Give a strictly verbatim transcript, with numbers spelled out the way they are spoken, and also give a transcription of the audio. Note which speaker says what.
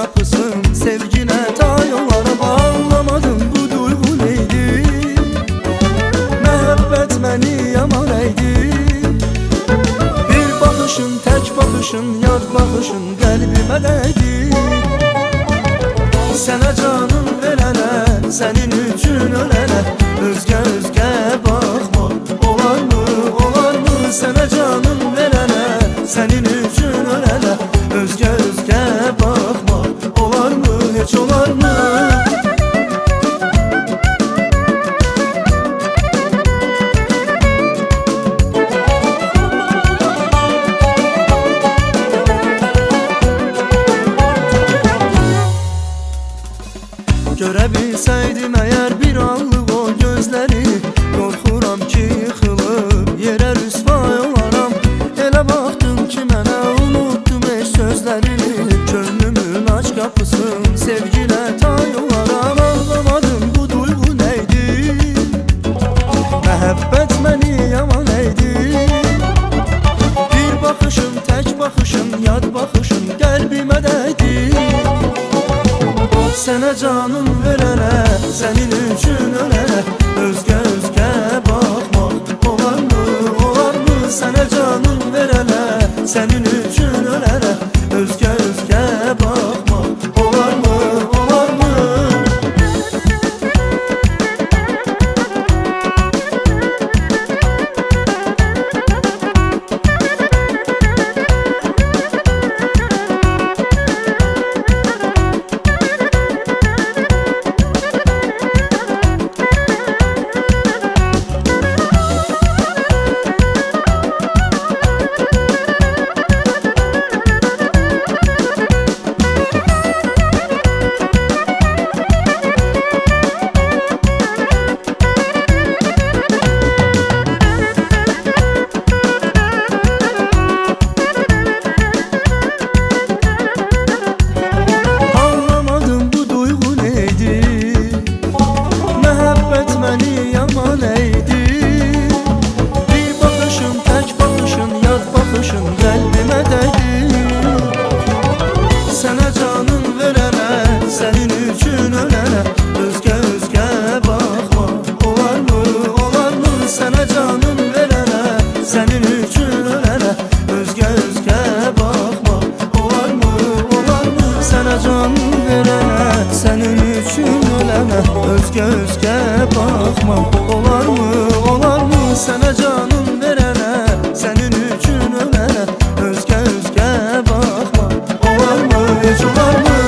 Speaker 1: qapısın, sevginə tay olarım. Anlamadım bu duyğu neydi, məhəbbət məni yaman əydi. Bir baxışın, tək baxışın, yad baxışın qəlbimə dəydi. Sənə canım verənə, sənin üçün ölənə, özgə özgə baxma, olarmı, olarmı? Sənə canım verənə, sənin üçün ölənə, özgə özgə baxma, olarmı, heç olarmı? Görə bilsəydim əgər bir anlıq o gözləri, qorxuram ki yıxılıb yerə rüsvay olaram. Elə baxdın ki mənə, unutdum heç sözlərini, könlümün aç qapısın, sevgilə tay olaram. Anlamadım bu duyğu neydi, məhəbbət məni yaman əydi. Bir baxışın, tək baxışın, yad baxışın qəlbimə dəydi. Sənə canım verənə, sənin üçün ölənə, özgə özgə baxma, olarmı, olarmı? Sənə canım verənə, sənin üçün ölənə, özgə özgə baxma, olarmı, olarmı? Qəlbimə dəydi. Sənə canım verənə, sənin üçün ölənə, özgə özgə baxma, olarmı, olarmı? Sənə canım verənə, sənin üçün ölənə, özgə özgə baxma, olarmı, olarmı? Sənə canım verənə, sənin üçün ölənə, özgə özgə baxma, olarmı, olarmı? Sənə canım verənə, sənin üçün ölənə, özgə özgə baxma, olarmı, heç olarmı?